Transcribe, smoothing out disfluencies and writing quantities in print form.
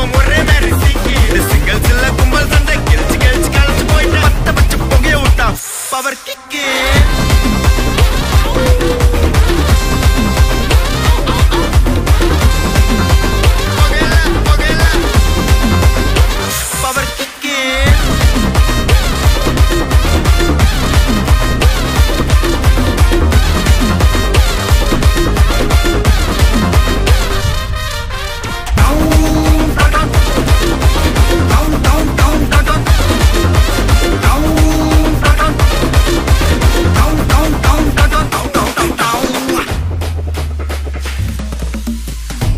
ஒரே மாதிரி சீக்கி சிங்கல் சில்ல கும்பல் சண்டை கெளிச்சு கெளிச்சு கலந்து போயிட்டு பத்த பச்சை புகைய விட்டான் பவர் கிக்கு